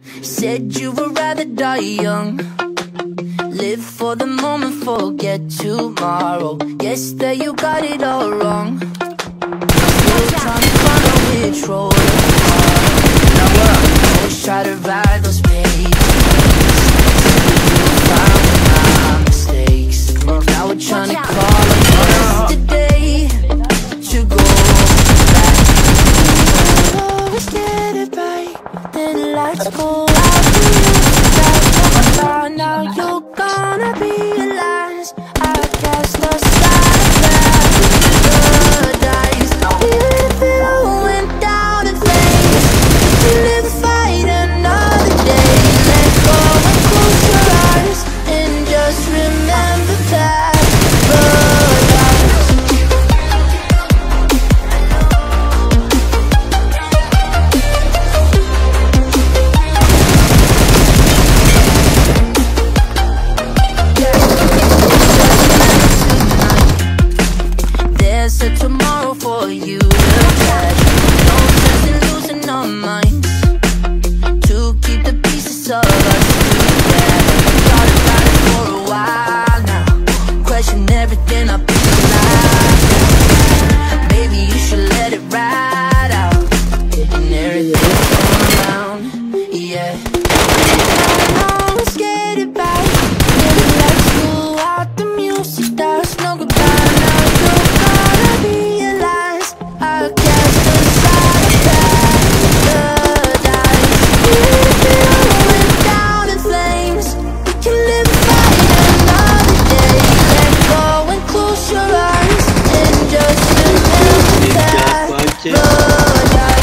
Said you would rather die young. Live for the moment, forget tomorrow. Guess that you got it all wrong. Still trying to find out which road to follow. Always try to ride those pages. You found my mistakes. Now we're trying to call on yesterday to go back. Always get it right, then lights go out. Now you're gonna realize I cast aside paradise. If you went down in flames, you never fight another day. Let go and close your eyes and just remember that tomorrow for you to catch. No sense in losing our minds to keep the pieces of us together. Thought about it for a while now. Question everything I've been like. Maybe you should let it ride out. And everything around, yeah. I always get it back. Never let's go out, the music starts. No goodbye now. Realize I cast aside paradise. If you went down in flames, we can live fight another day. Let go and close your eyes and just remember that paradise.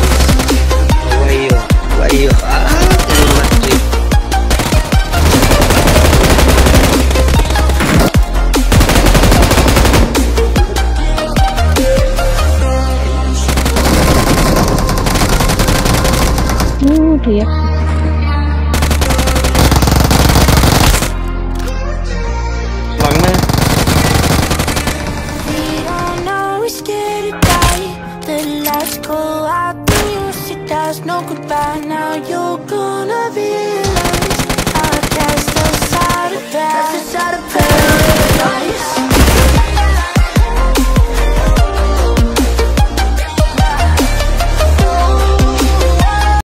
Thiệt